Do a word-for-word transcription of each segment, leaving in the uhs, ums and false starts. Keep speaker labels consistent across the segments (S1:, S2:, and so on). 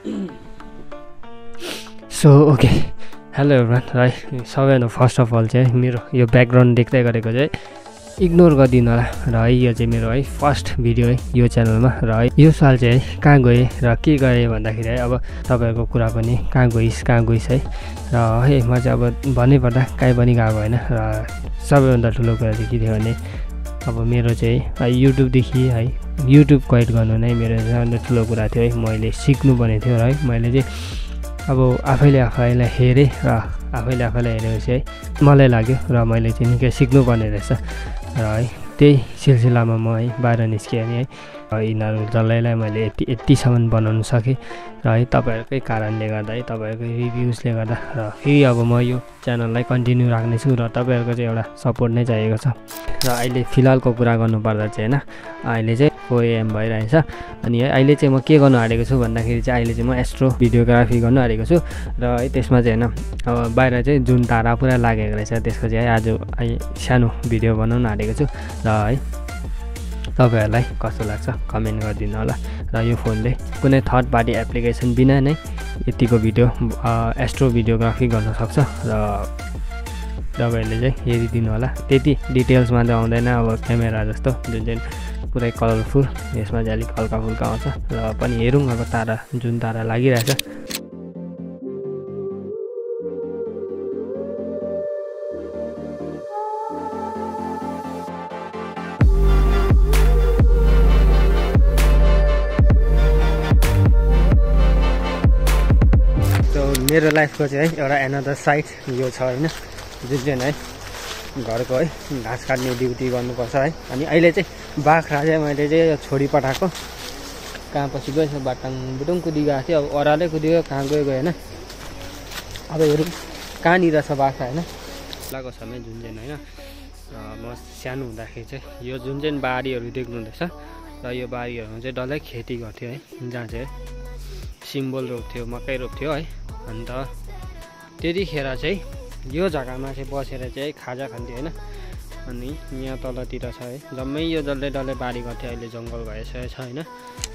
S1: So okay hello everyone है सबैभन्दा first of all चाहिँ मेरो यो ब्याकग्राउन्ड देख्दै गरेको चाहिँ इग्नोर गरिदिनु होला र है यो चाहिँ मेरो है फर्स्ट भिडियो है यो च्यानलमा र है यो साल चाहिँ है कहाँ गएँ र के गरेँ भन्दाखेरि है अब तपाईँहरूको कुरा पनि कहाँ गइस् कहाँ गइस् है र है म चाहिँ अब भन्नैपर्दा कहीँ पनि गएको होइन र सबैभन्दा ठुलो कुरा चाहिँ के थियो भने अब मेरो चाहिँ युट्युबदेखि है युट्युब क्वाइट गर्नु नै मेरो सबैभन्दा ठुलो कुरा थियो है मैले सिक्नुपर्ने थियो र है मैले चाहिँ अब आफैले आफैलाई हेरेँ र आफैले आफैलाई हेरेपछि है मलाई लाग्यो र मैले चाहिँ निकै सिक्नुपर्ने रहेछ र है त्यही सिलसिलामा म है बाहिर निस्केँ अनि है यिनीहरू जसलाई मैले यति यतिसम्म बनाउन सकेँ र है तपाईँहरूकै कारणले गर्दा है तपाईँहरूकै रिभ्युजले गर्दा र फेरि अब म यो च्यानललाई कन्टिन्यू राख्नेछु र तपाईँहरूको चाहिँ एउटा सपोर्ट नै चाहिएको छ र अहिले फिलहालको कुरा गर्नुपर्दा चाहिँ होइन अहिले चाहिँ फोर एएम भइरहेछ अनि है अहिले चाहिँ म के गर्नु आँटेको छु भन्दाखेरि चाहिँ अहिले चाहिँ म एस्ट्रो भिडियोग्राफी गर्नु आँटेको छु र है त्यसमा चाहिँ होइन अब बाहिर चाहिँ जुन तारा पुरा लागेको रहेछ त्यसको चाहिँ है आज सानो भिडियो बनाउनु आँटेको छु र है तपाईँहरूलाई कस्तो लाग्छ कमेन्ट गरिदिनु होला र यो फोनले कुनै थर्ड पार्टी एप्लिकेसन बिना नै यतिको भिडियो एस्ट्रो भिडियोग्राफी गर्न सक्छ र तपाईँहरूले चाहिँ हेरिदिनु होला त्यति डिटेल्समा चाहिँ आउँदैन अब क्यामेरा जस्तो जुन चाहिँ पुरै कलरफुल यसमा चाहिँ अलिक हल्का फुल्का आउँछ र पनि हेरौँ अब तारा जुन तारा लागिरहेछ मेरो लाइफको चाहिँ है एउटा एनदर साइड यो छ होइन जुन चाहिँ है घरको है घाँस काट्ने ड्युटी गर्नुपर्छ है अनि अहिले चाहिँ बाख्रा चाहिँ मैले चाहिँ छोडी पठाएको कहाँ पछि गएछ बाटाङ बुटुङ कुदिगएको थियो अब ओह्रालै कुदिगयो कहाँ गयो गयो होइन अब हेरौँ कहाँनिर छ बाख्रा होइन लाएको समय जुन चाहिँ होइन म सानो हुँदाखेरि चाहिँ यो जुन चाहिँ बारीहरू देख्नुहुँदैछ र यो बारीहरूमा चाहिँ डल्लै खेती गर्थ्यो है जहाँ चाहिँ सिम्बल रोप्थ्यो मकै रोप्थ्यो है अन्त त्यतिखेर चाहिँ यो जग्गामा चाहिँ बसेर चाहिँ खाजा खान्थ्यो होइन अनि यहाँ तलतिर छ है जम्मै यो डल्लै डल्लै बारी गर्थ्यो अहिले जङ्गल भइसकेको छ होइन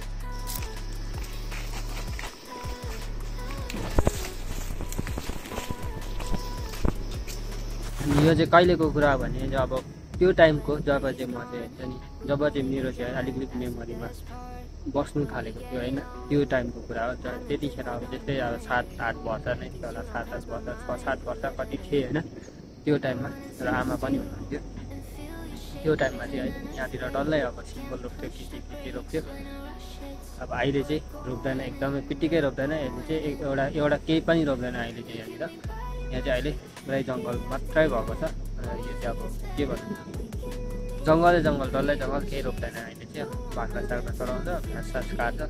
S1: अनि यो चाहिँ कहिलेको कुरा भने चाहिँ अब त्यो टाइमको जब चाहिँ म चाहिँ हुन्छ नि जब चाहिँ मेरो चाहिँ अलिकति मेमोरीमा बस्नु थालेको थियो होइन त्यो टाइमको कुरा हो त्यतिखेर अब त्यस्तै अब सात आठ वर्ष नै थियो होला सात आठ वर्ष छ सात वर्ष कति थिएँ होइन त्यो टाइममा र आमा पनि हुनुहुन्थ्यो त्यो टाइममा चाहिँ है यहाँतिर डल्लै अब सिम्बल रोप्थ्यो के के के रोप्थ्यो अब अहिले चाहिँ रोप्दैन एकदमै पिटिकै रोप्दैन अहिले चाहिँ एउटा एउटा केही पनि रोप्दैन अहिले चाहिँ यहाँनिर यहाँ चाहिँ अहिले पुरै जङ्गल मात्रै भएको छ र यो चाहिँ अब के भन्नु जङ्गलै जङ्गल डल्लै जङ्गल केही रोप्दैन अहिले चाहिँ बाख्रा साख्रा चलाउँछ घाँस सास काट्छ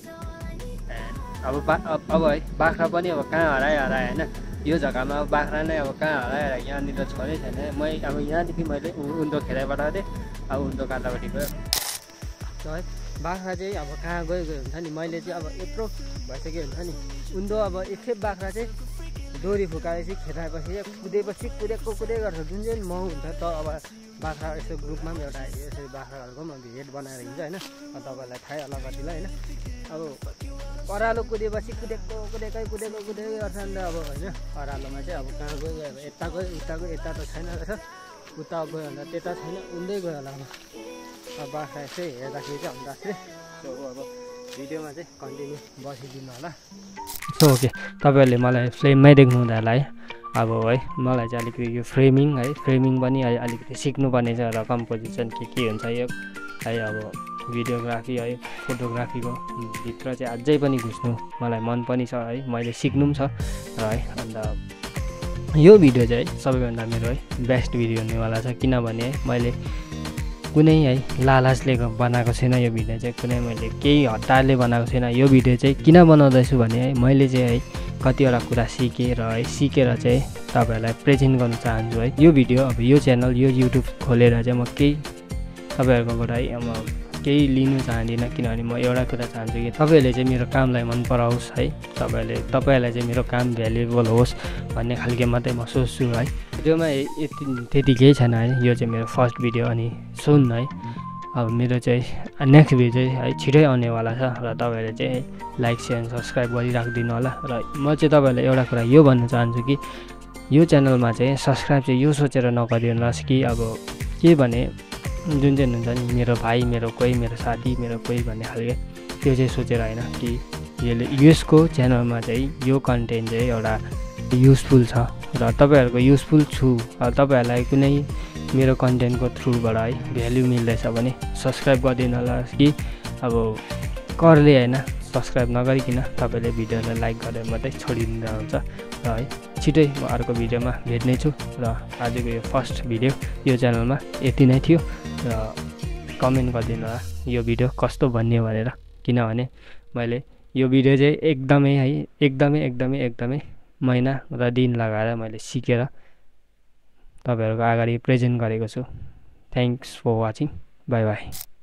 S1: अब बा अब है बाख्रा पनि अब कहाँ हरायो हरायो होइन यो जग्गामा अब बाख्रा नै अब कहाँ हराएर यहाँनिर छँदै छैन मै अब यहाँदेखि मैले उन्दो खेलाइबाट थिएँ अब उन्दो काँटापट्टि गयो है बाख्रा चाहिँ अब कहाँ गयो गयो हुन्छ नि मैले चाहिँ अब यत्रो भइसक्यो हुन्छ नि उन्दो अब एकखेप बाख्रा चाहिँ डोरी फुकाएपछि खेताएपछि कुदेपछि कुदेको कुदे गर्छ जुन चाहिँ माउ हुन्छ त अब बाख्रा यसो ग्रुपमा पनि एउटा यसरी बाख्राहरूको पनि भेट बनाएर हिँड्छ होइन तपाईँलाई थाहै होला कतिलाई होइन अब ओह्रालो कुदेपछि कुदेको कुदेकै कुदेको कुदेकै गर्छ नि त अब होइन ओह्रालोमा चाहिँ अब कहाँ गयो अब यता गयो उता गयो यता त छैन रहेछ उता गयो भन्दा त्यता छैन उन्दै गयो होला अब बाख्रा यसै हेर्दाखेरि चाहिँ अन्दाज चाहिँ अब भिडियोमा चाहिँ कन्टिन्यू बसिदिनु होला सो ओके तपाईँहरूले मलाई फ्लेममै देख्नु हुँदा होला है अब है मलाई चाहिँ अलिकति यो फ्रेमिङ है फ्रेमिङ पनि अलिकति सिक्नुपर्ने छ र कम्पोजिसन के के हुन्छ यो है अब भिडियोग्राफी है फोटोग्राफीको भित्र चाहिँ अझै पनि घुस्नु मलाई मन पनि छ है मैले सिक्नु पनि छ र है अन्त यो भिडियो चाहिँ है सबैभन्दा मेरो है बेस्ट भिडियो हुनेवाला छ किनभने है मैले कुनै है लालचले बनाएको छैन यो भिडियो चाहिँ कुनै मैले केही हतारले बनाएको छैन यो भिडियो चाहिँ किन बनाउँदैछु भने है मैले चाहिँ है कतिवटा कुरा सिकेँ र है सिकेर चाहिँ तपाईँहरूलाई प्रेजेन्ट गर्न चाहन्छु है यो भिडियो अब यो च्यानल यो युट्युब खोलेर चाहिँ म केही तपाईँहरूकोबाट है म केही लिनु चाहदिनँ किनभने म एउटा कुरा चाहन्छु कि तपाईँहरूले चाहिँ मेरो कामलाई मन पराओस् है तपाईँहरूले तपाईँहरूलाई चाहिँ मेरो काम भ्यालुएबल होस् भन्ने खालको मात्रै म सोच्छु है भिडियोमा यति त्यति केही छैन है यो चाहिँ मेरो फर्स्ट भिडियो अनि सुन है अब मेरो चाहिँ नेक्स्ट भिडियो चाहिँ है छिटै आउनेवाला छ र तपाईँहरूले चाहिँ लाइक सेयर सब्सक्राइब गरिराखिदिनु होला। र म चाहिँ तपाईँहरूलाई एउटा कुरा यो भन्न चाहन्छु कि यो च्यानलमा चाहिँ सब्सक्राइब चाहिँ यो सोचेर नगरिदिनुहोस् कि अब के भने जुन चाहिँ हुन्छ नि मेरो भाइ मेरो कोही मेरो साथी मेरो कोही भन्ने खालको त्यो चाहिँ सोचेर होइन कि यसले यसको च्यानलमा चाहिँ यो कन्टेन्ट चाहिँ एउटा युजफुल छ र तपाईँहरूको युजफुल छु तपाईँहरूलाई कुनै मेरो कन्टेन्टको थ्रुबाट है भ्याल्यु मिल्दैछ भने सब्सक्राइब गरिदिनु होला कि अब करले होइन सब्सक्राइब नगरिकन तपाईँले भिडियोलाई लाइक गरेर मात्रै छोडिदिँदा हुन्छ र है छिटै म अर्को भिडियोमा भेट्ने छु र आजको यो फर्स्ट भिडियो यो च्यानलमा यति नै थियो र कमेन्ट गरिदिनु होला यो भिडियो कस्तो बन्यो भनेर किनभने मैले यो भिडियो चाहिँ एकदमै है एकदमै एकदमै एकदमै महिना र दिन लगाएर मैले सिकेर तपाईँहरूको अगाडि प्रेजेन्ट गरेको छु। Thanks for watching. Bye by.